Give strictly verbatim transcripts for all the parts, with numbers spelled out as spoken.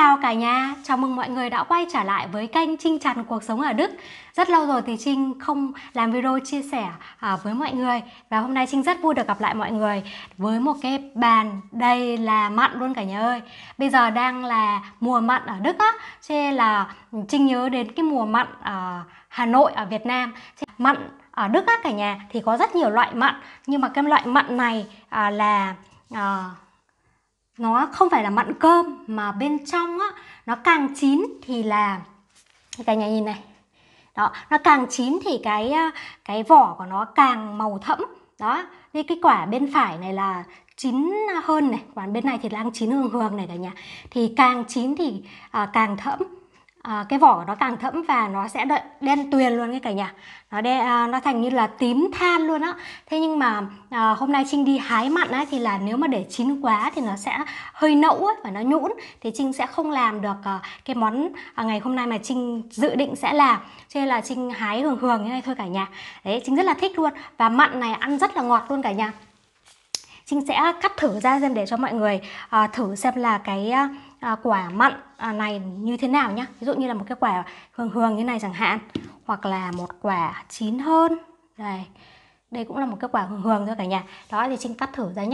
chào cả nhà, chào mừng mọi người đã quay trở lại với kênh Trinh Trần Cuộc Sống ở Đức. Rất lâu rồi thì Trinh không làm video chia sẻ à, với mọi người. Và hôm nay Trinh rất vui được gặp lại mọi người với một cái bàn đầy là mặn luôn cả nhà ơi. Bây giờ đang là mùa mặn ở Đức á, cho nên là Trinh nhớ đến cái mùa mặn ở Hà Nội, ở Việt Nam. Mặn ở Đức á cả nhà thì có rất nhiều loại mặn, nhưng mà cái loại mặn này à, là... À, nó không phải là mặn cơm, mà bên trong á, nó càng chín thì là cả nhà nhìn này. Đó, nó càng chín thì cái cái vỏ của nó càng màu thẫm. Đó, như cái quả bên phải này là chín hơn này, quả bên này thì đang chín hường hường này cả nhà. Thì càng chín thì à, càng thẫm. À, cái vỏ của nó càng thẫm và nó sẽ đợi đen tuyền luôn cái cả nhà. Nó đen, à, nó thành như là tím than luôn á. Thế nhưng mà à, hôm nay Trinh đi hái mặn ấy, thì là nếu mà để chín quá thì nó sẽ hơi nẫu ấy, và nó nhũn, thì Trinh sẽ không làm được à, cái món à, ngày hôm nay mà Trinh dự định sẽ làm. Cho nên là Trinh hái hường hường như này thôi cả nhà. Đấy, Trinh rất là thích luôn. Và mặn này ăn rất là ngọt luôn cả nhà. Trinh sẽ cắt thử ra xem để cho mọi người à, thử xem là cái à, quả mặn à, này như thế nào nhá. Ví dụ như là một cái quả hường hường như này chẳng hạn, hoặc là một quả chín hơn. Đây, đây cũng là một cái quả hường hường thôi cả nhà. Đó thì Trinh cắt thử ra nhá.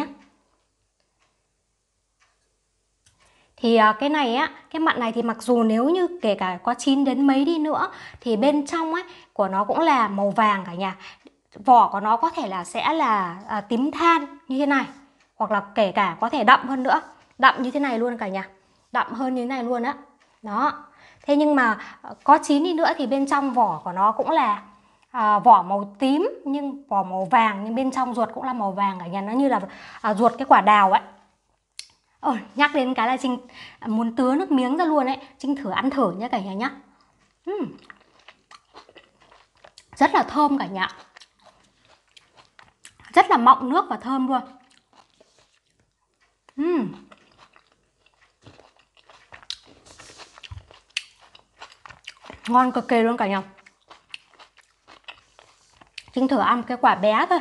Thì à, cái này á, cái mặn này thì mặc dù nếu như kể cả có chín đến mấy đi nữa thì bên trong ấy của nó cũng là màu vàng cả nhà. Vỏ của nó có thể là sẽ là à, tím than như thế này, hoặc là kể cả có thể đậm hơn nữa, đậm như thế này luôn cả nhà, đậm hơn như thế này luôn á. Đó. Thế nhưng mà có chín đi nữa thì bên trong vỏ của nó cũng là à, vỏ màu tím, nhưng vỏ màu vàng, nhưng bên trong ruột cũng là màu vàng cả nhà. Nó như là à, ruột cái quả đào ấy. Ồ, nhắc đến cái là Trinh muốn tứa nước miếng ra luôn ấy. Trinh thử ăn thử nhé cả nhà nhá. uhm. Rất là thơm cả nhà, rất là mọng nước và thơm luôn. uhm. Ngon cực kỳ luôn cả nhà. Trinh thử ăn cái quả bé thôi.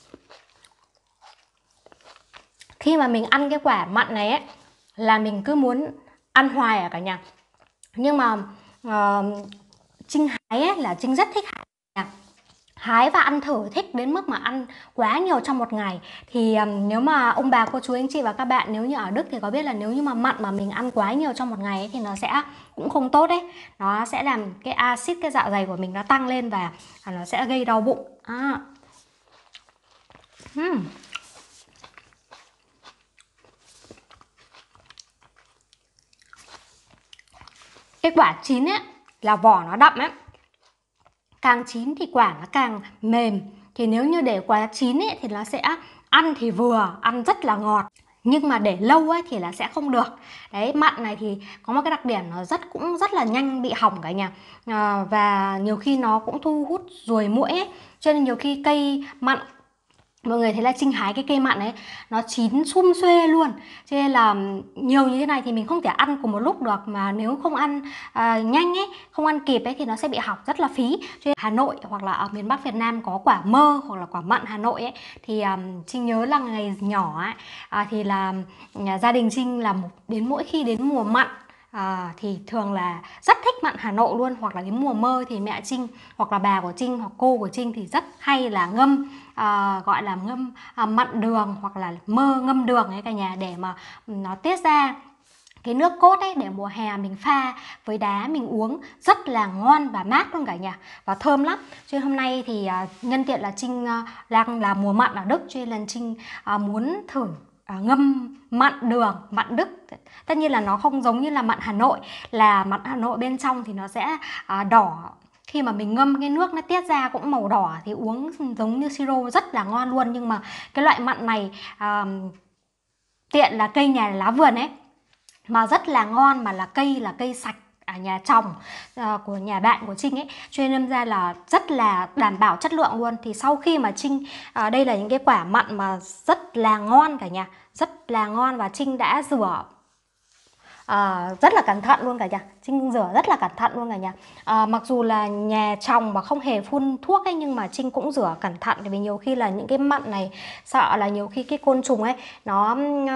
Khi mà mình ăn cái quả mặn này ấy, là mình cứ muốn ăn hoài à cả nhà. Nhưng mà uh, Trinh hái ấy, là Trinh rất thích hái. Hái và ăn thử, thích đến mức mà ăn quá nhiều trong một ngày. Thì um, nếu mà ông bà, cô chú, anh chị và các bạn nếu như ở Đức thì có biết là nếu như mà mặn mà mình ăn quá nhiều trong một ngày ấy, thì nó sẽ cũng không tốt đấy. Nó sẽ làm cái axit, cái dạ dày của mình nó tăng lên và nó sẽ gây đau bụng. À. uhm. Cái quả chín ấy là vỏ nó đậm ấy, càng chín thì quả nó càng mềm. Thì nếu như để quả chín ấy thì nó sẽ ăn thì vừa, ăn rất là ngọt, nhưng mà để lâu ấy thì là sẽ không được. Đấy, mặn này thì có một cái đặc điểm nó rất cũng rất là nhanh bị hỏng cả nhà. À, và nhiều khi nó cũng thu hút ruồi muỗi ấy. Cho nên nhiều khi cây mặn, mọi người thấy là Trinh hái cái cây mặn ấy nó chín sum xuê luôn. Cho nên là nhiều như thế này thì mình không thể ăn cùng một lúc được. Mà nếu không ăn à, nhanh ấy, không ăn kịp ấy thì nó sẽ bị hỏng, rất là phí. Cho nên Hà Nội hoặc là ở miền Bắc Việt Nam có quả mơ hoặc là quả mận Hà Nội ấy. Thì um, Trinh nhớ là ngày nhỏ ấy, à, thì là nhà gia đình Trinh là một, đến mỗi khi đến mùa mặn À, thì thường là rất thích mặn Hà Nội luôn. Hoặc là đến mùa mơ thì mẹ Trinh hoặc là bà của Trinh hoặc cô của Trinh thì rất hay là ngâm à, gọi là ngâm à, mặn đường hoặc là mơ ngâm đường ấy cả nhà, để mà nó tiết ra cái nước cốt ấy, để mùa hè mình pha với đá mình uống rất là ngon và mát luôn cả nhà, và thơm lắm. Cho nên hôm nay thì à, nhân tiện là Trinh à, đang là mùa mặn ở Đức, cho nên là Trinh à, muốn thử À, ngâm mặn đường, mặn Đức. Tất nhiên là nó không giống như là mặn Hà Nội. Là mặn Hà Nội bên trong thì nó sẽ à, đỏ. Khi mà mình ngâm cái nước nó tiết ra cũng màu đỏ, thì uống giống như siro rất là ngon luôn. Nhưng mà cái loại mặn này à, tiện là cây nhà lá vườn ấy, mà rất là ngon, mà là cây là cây sạch ở nhà trồng uh, của nhà bạn của Trinh ấy, cho nên đâm ra là rất là đảm bảo chất lượng luôn. Thì sau khi mà Trinh uh, đây là những cái quả mặn mà rất là ngon cả nhà, rất là ngon, và Trinh đã rửa à, rất là cẩn thận luôn cả nhà. Trinh rửa rất là cẩn thận luôn cả nhà. à, Mặc dù là nhà trồng mà không hề phun thuốc ấy, nhưng mà Trinh cũng rửa cẩn thận, vì nhiều khi là những cái mặn này sợ là nhiều khi cái côn trùng ấy nó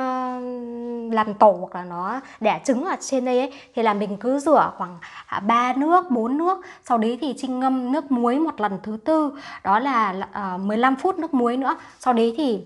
uh, làm tổ hoặc là nó đẻ trứng ở trên đây ấy, thì là mình cứ rửa khoảng ba nước bốn nước, sau đấy thì Trinh ngâm nước muối một lần thứ tư, đó là uh, mười lăm phút nước muối nữa, sau đấy thì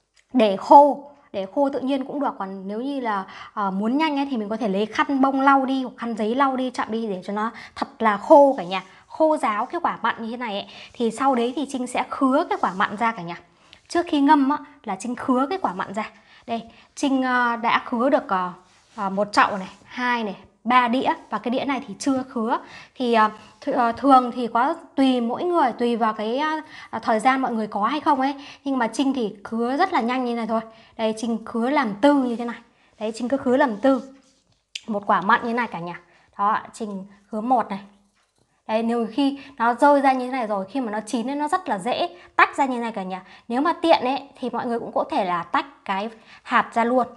để khô, để khô tự nhiên cũng được. Còn nếu như là uh, muốn nhanh ấy, thì mình có thể lấy khăn bông lau đi hoặc khăn giấy lau đi, chạm đi để cho nó thật là khô cả nhà, khô ráo cái quả mặn như thế này ấy. Thì sau đấy thì Trinh sẽ khứa cái quả mặn ra cả nhà. Trước khi ngâm á, là Trinh khứa cái quả mặn ra. Đây, Trinh uh, đã khứa được uh, uh, một chậu này, hai này, ba đĩa, và cái đĩa này thì chưa khứa. Thì uh, th uh, thường thì có tùy mỗi người, tùy vào cái uh, thời gian mọi người có hay không ấy, nhưng mà Trinh thì khứa rất là nhanh như này thôi. Đây, Trinh khứa làm tư như thế này. Đấy, Trinh cứ khứa làm tư một quả mặn như thế này cả nhà. Đó, Trinh khứa một này. Đấy, nếu khi nó rơi ra như thế này rồi, khi mà nó chín ấy, nó rất là dễ tách ra như thế này cả nhà. Nếu mà tiện ấy thì mọi người cũng có thể là tách cái hạt ra luôn,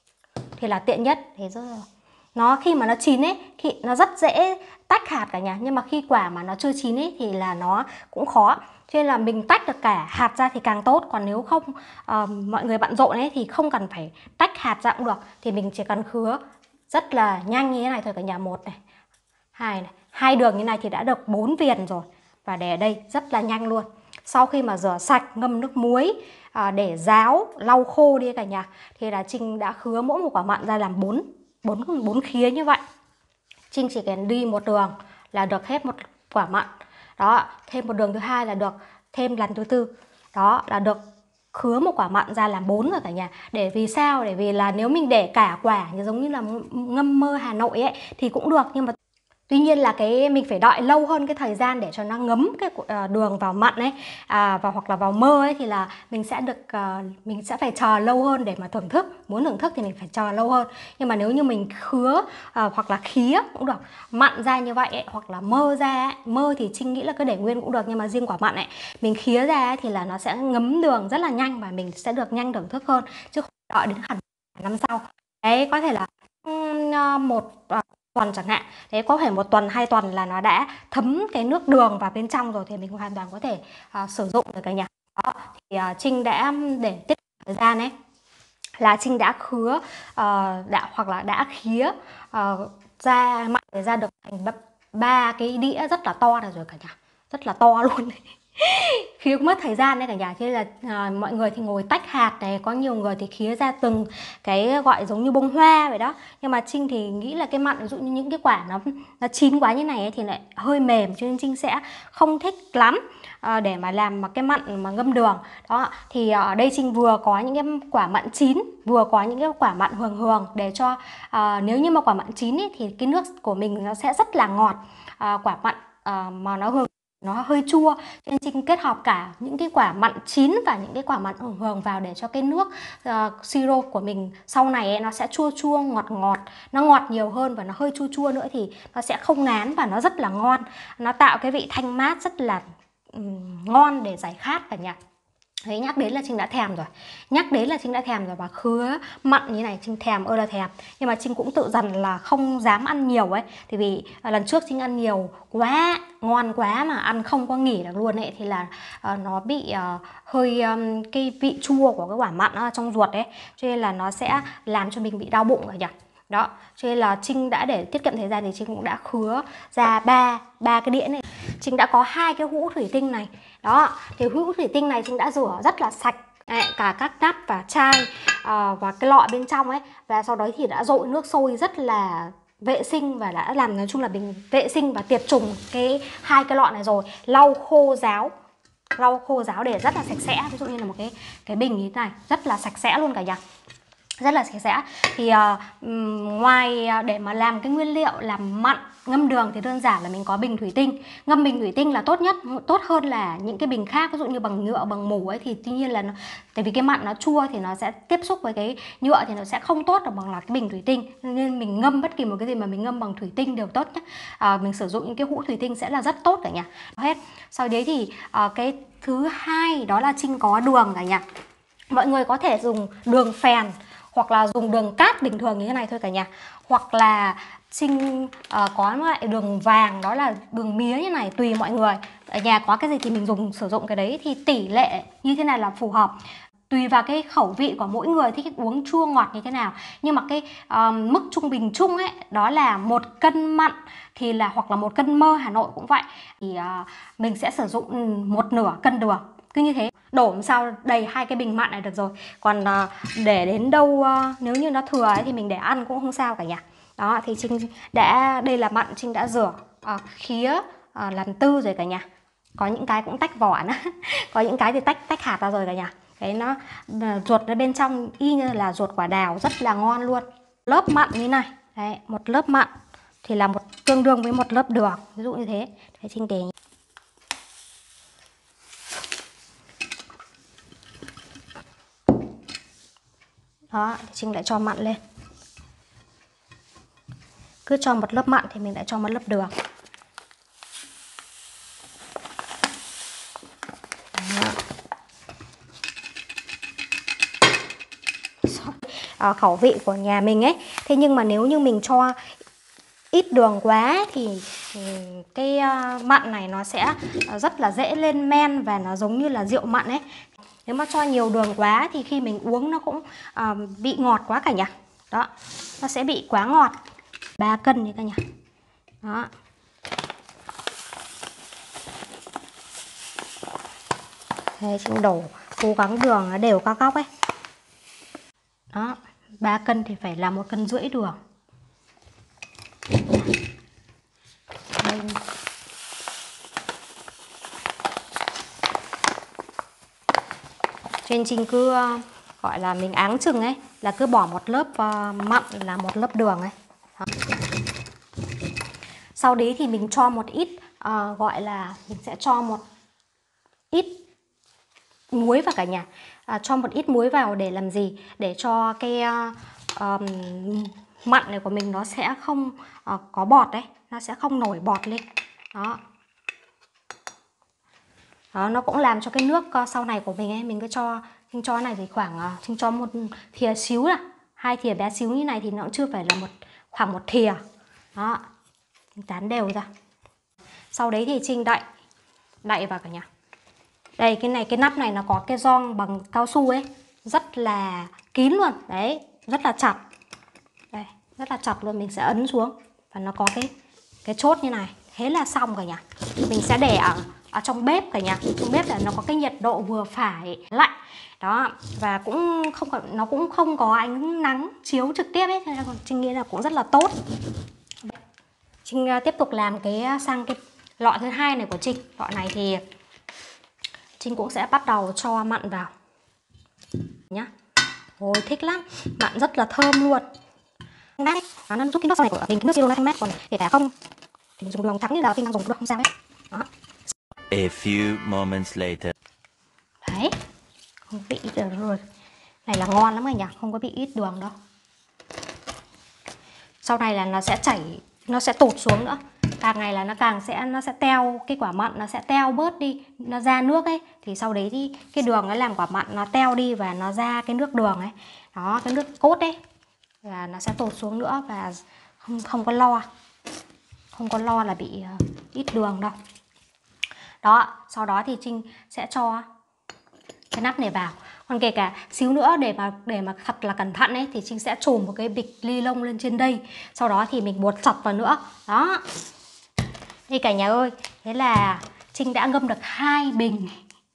thì là tiện nhất. Thế rồi nó khi mà nó chín ấy, khi nó rất dễ tách hạt cả nhà. Nhưng mà khi quả mà nó chưa chín ấy thì là nó cũng khó, cho nên là mình tách được cả hạt ra thì càng tốt. Còn nếu không uh, mọi người bận rộn ấy thì không cần phải tách hạt ra cũng được, thì mình chỉ cần khứa rất là nhanh như thế này thôi cả nhà. Một này, hai này, hai đường như này thì đã được bốn viền rồi, và để ở đây rất là nhanh luôn. Sau khi mà rửa sạch, ngâm nước muối à, để ráo lau khô đi cả nhà, thì là Trinh đã khứa mỗi một quả mặn ra làm bốn bốn bốn khía như vậy. Trinh chỉ cần đi một đường là được hết một quả mặn. Đó, thêm một đường thứ hai là được thêm lần thứ tư. Đó là được khứa một quả mặn ra làm bốn rồi cả nhà. Để vì sao? Để vì là nếu mình để cả quả như giống như là ngâm mơ Hà Nội ấy thì cũng được, nhưng mà tuy nhiên là cái mình phải đợi lâu hơn cái thời gian để cho nó ngấm cái đường vào mặn ấy à, và hoặc là vào mơ ấy, thì là mình sẽ được uh, mình sẽ phải chờ lâu hơn để mà thưởng thức. Muốn thưởng thức thì mình phải chờ lâu hơn. Nhưng mà nếu như mình khứa uh, hoặc là khía cũng được, mặn ra như vậy ấy, hoặc là mơ ra ấy. Mơ thì Trinh nghĩ là cứ để nguyên cũng được, nhưng mà riêng quả mặn ấy mình khía ra ấy, thì là nó sẽ ngấm đường rất là nhanh và mình sẽ được nhanh thưởng thức hơn, chứ không đợi đến hẳn năm sau. Đấy, có thể là um, một uh, tuần chẳng hạn. Đấy, có thể một tuần, hai tuần là nó đã thấm cái nước đường vào bên trong rồi, thì mình hoàn toàn có thể uh, sử dụng được cả nhà. Đó, thì uh, Trinh đã để tiết thời gian ấy là Trinh đã khứa uh, đã hoặc là đã khía uh, ra mặn để ra được thành ba cái đĩa rất là to này rồi cả nhà, rất là to luôn. Khía cũng mất thời gian đấy cả nhà, cho nên là à, mọi người thì ngồi tách hạt này, có nhiều người thì khía ra từng cái gọi giống như bông hoa vậy đó. Nhưng mà Trinh thì nghĩ là cái mặn, ví dụ như những cái quả nó nó chín quá như này ấy, thì lại hơi mềm, cho nên Trinh sẽ không thích lắm à, để mà làm mà cái mặn mà ngâm đường. Đó, thì ở đây Trinh vừa có những cái quả mặn chín, vừa có những cái quả mặn hường hường, để cho à, nếu như mà quả mặn chín ấy, thì cái nước của mình nó sẽ rất là ngọt. à, Quả mặn à, mà nó hường nó hơi chua, cho nên Trinh kết hợp cả những cái quả mặn chín và những cái quả mặn hường hường vào, để cho cái nước uh, siro của mình sau này ấy, nó sẽ chua chua ngọt ngọt, nó ngọt nhiều hơn và nó hơi chua chua nữa, thì nó sẽ không ngán và nó rất là ngon. Nó tạo cái vị thanh mát rất là um, ngon để giải khát cả nhà. Đấy, nhắc đến là Trinh đã thèm rồi. Nhắc đến là Trinh đã thèm rồi, và khứa mặn như này Trinh thèm ơi là thèm. Nhưng mà Trinh cũng tự dằn là không dám ăn nhiều ấy. Thì vì lần trước Trinh ăn nhiều quá, ngon quá mà ăn không có nghỉ được luôn ấy, thì là uh, nó bị uh, hơi um, cái vị chua của cái quả mặn uh, trong ruột ấy, cho nên là nó sẽ làm cho mình bị đau bụng cả nhỉ. Đó, cho nên là Trinh đã để tiết kiệm thời gian thì Trinh cũng đã khứa ra ba ba cái đĩa này. Trinh đã có hai cái hũ thủy tinh này. Đó, thì hũ thủy tinh này Trinh đã rửa rất là sạch, đấy, cả các nắp và chai à, và cái lọ bên trong ấy, và sau đó thì đã dội nước sôi rất là vệ sinh, và đã làm nói chung là mình vệ sinh và tiệt trùng cái hai cái lọ này rồi, lau khô ráo, lau khô ráo để rất là sạch sẽ. Ví dụ như là một cái cái bình như thế này rất là sạch sẽ luôn cả nhà, rất là sạch sẽ. Thì uh, ngoài để mà làm cái nguyên liệu làm mặn ngâm đường thì đơn giản là mình có bình thủy tinh. Ngâm bình thủy tinh là tốt nhất, tốt hơn là những cái bình khác, ví dụ như bằng nhựa, bằng mủ ấy, thì tuy nhiên là nó, tại vì cái mặn nó chua thì nó sẽ tiếp xúc với cái nhựa thì nó sẽ không tốt được bằng là cái bình thủy tinh, nên mình ngâm bất kỳ một cái gì mà mình ngâm bằng thủy tinh đều tốt nhé. À, mình sử dụng những cái hũ thủy tinh sẽ là rất tốt cả nhà. Hết. Sau đấy thì uh, cái thứ hai đó là Trinh có đường cả nhà. Mọi người có thể dùng đường phèn hoặc là dùng đường cát bình thường như thế này thôi cả nhà, hoặc là Trinh uh, có loại đường vàng, đó là đường mía như này, tùy mọi người. Ở nhà có cái gì thì mình dùng sử dụng cái đấy, thì tỷ lệ như thế này là phù hợp. Tùy vào cái khẩu vị của mỗi người thích uống chua ngọt như thế nào. Nhưng mà cái um, mức trung bình chung ấy, đó là một cân mặn thì là, hoặc là một cân mơ Hà Nội cũng vậy, thì uh, mình sẽ sử dụng một nửa cân đường. Cứ như thế, đổ làm sao đầy hai cái bình mặn này được rồi. Còn uh, để đến đâu uh, nếu như nó thừa ấy, thì mình để ăn cũng không sao cả nhà. Đó, thì Trinh đã, đây là mặn Trinh đã rửa uh, khía uh, làm tư rồi cả nhà. Có những cái cũng tách vỏ nữa có những cái thì tách tách hạt ra rồi cả nhà. Đấy, nó ruột ở bên trong y như là ruột quả đào, rất là ngon luôn. Lớp mặn như này, đấy, một lớp mặn thì là một tương đương với một lớp đường, ví dụ như thế. Đấy, Trinh để đó, Trinh lại cho mặn lên. Cứ cho một lớp mặn thì mình lại cho một lớp đường. À, khẩu vị của nhà mình ấy. Thế nhưng mà nếu như mình cho ít đường quá thì cái mặn này nó sẽ rất là dễ lên men và nó giống như là rượu mặn ấy. Nếu mà cho nhiều đường quá thì khi mình uống nó cũng à, bị ngọt quá cả nhà. Đó, nó sẽ bị quá ngọt. Ba cân đấy cả nhà. Đó. Đây, Trinh đổ cố gắng đường nó đều các góc ấy. Đó, ba cân thì phải là một cân rưỡi đường. Đây. Trên Trinh cứ gọi là mình áng chừng ấy, là cứ bỏ một lớp mặn là một lớp đường ấy. Đó. Sau đấy thì mình cho một ít uh, gọi là mình sẽ cho một ít muối vào cả nhà. À, cho một ít muối vào để làm gì? Để cho cái uh, um, mặn này của mình nó sẽ không uh, có bọt đấy, nó sẽ không nổi bọt lên. Đó. Đó, nó cũng làm cho cái nước uh, sau này của mình ấy, mình cứ cho Trinh cho này thì khoảng uh, Trinh cho một thìa xíu là hai thìa bé xíu như này thì nó cũng chưa phải là một khoảng một thìa. Đó, mình tán đều ra. Sau đấy thì Trinh đậy đậy vào cả nhà. Đây, cái này, cái nắp này nó có cái gioăng bằng cao su ấy, rất là kín luôn. Đấy, rất là chặt. Đây, rất là chặt luôn. Mình sẽ ấn xuống và nó có cái cái chốt như này. Thế là xong cả nhà. Mình sẽ để ở, ở trong bếp cả nhà. Trong bếp là nó có cái nhiệt độ vừa phải lạnh. Đó, và cũng không có, nó cũng không có ánh nắng chiếu trực tiếp ấy, nên là Trinh nghĩ là cũng rất là tốt. Trinh tiếp tục làm cái sang cái lọ thứ hai này của Trinh. Lọ này thì Trinh cũng sẽ bắt đầu cho mặn vào nhá. Ôi thích lắm, mặn rất là thơm luôn. Đấy, nó giúp cái nước sau này của mình, cái nước siro nó thanh mát, còn kể cả không thì mình dùng lòng trắng như là Trinh đang dùng được không sao hết. Đó. A few moments later. Đấy, không bị ít đường rồi. Này là ngon lắm rồi nhỉ, không có bị ít đường đâu. Sau này là nó sẽ chảy, nó sẽ tụt xuống nữa. Càng ngày là nó càng sẽ nó sẽ teo, cái quả mặn nó sẽ teo bớt đi, nó ra nước ấy, thì sau đấy thì cái đường nó làm quả mặn nó teo đi và nó ra cái nước đường ấy. Đó, cái nước cốt ấy là nó sẽ tụt xuống nữa và không không có lo. Không có lo là bị uh, ít đường đâu. Đó, sau đó thì Trinh sẽ cho cái nắp này vào. Còn kể cả xíu nữa để mà để mà thật là cẩn thận ấy thì Trinh sẽ trùm một cái bịch ni lông lên trên đây. Sau đó thì mình buộc chặt vào nữa. Đó. Đây cả nhà ơi, thế là Trinh đã ngâm được hai bình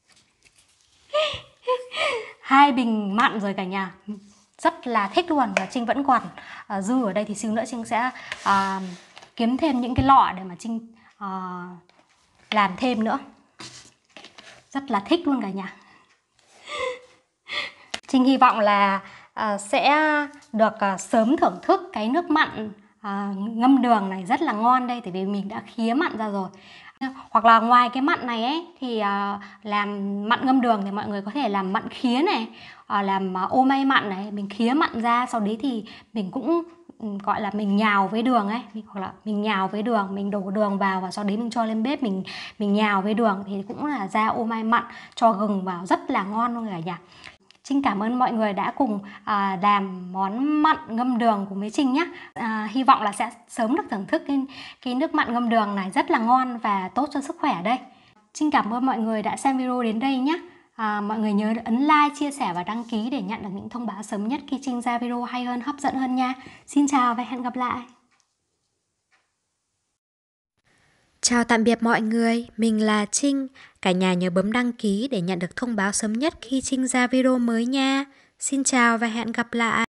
hai bình mặn rồi cả nhà. Rất là thích luôn. Và Trinh vẫn còn uh, dư ở đây, thì xíu nữa Trinh sẽ uh, kiếm thêm những cái lọ để mà Trinh uh, làm thêm nữa. Rất là thích luôn cả nhà. Trinh hy vọng là uh, sẽ được uh, sớm thưởng thức cái nước mặn uh, ngâm đường này rất là ngon đây, tại vì mình đã khía mặn ra rồi. Hoặc là ngoài cái mặn này ấy thì uh, làm mặn ngâm đường thì mọi người có thể làm mặn khía này, uh, làm uh, ô may mặn này, mình khía mặn ra, sau đấy thì mình cũng um, gọi là mình nhào với đường ấy, mình, hoặc là mình nhào với đường, mình đổ đường vào và sau đấy mình cho lên bếp mình mình nhào với đường thì cũng là ra ô may mặn, cho gừng vào rất là ngon luôn cả nhà. Trinh cảm ơn mọi người đã cùng à, làm món mặn ngâm đường cùng với Trinh nhé. À, hy vọng là sẽ sớm được thưởng thức cái, cái nước mặn ngâm đường này rất là ngon và tốt cho sức khỏe đây. Trinh cảm ơn mọi người đã xem video đến đây nhé. À, mọi người nhớ ấn like, chia sẻ và đăng ký để nhận được những thông báo sớm nhất khi Trinh ra video hay hơn, hấp dẫn hơn nha. Xin chào và hẹn gặp lại. Chào tạm biệt mọi người, mình là Trinh. Cả nhà nhớ bấm đăng ký để nhận được thông báo sớm nhất khi Trinh ra video mới nha. Xin chào và hẹn gặp lại.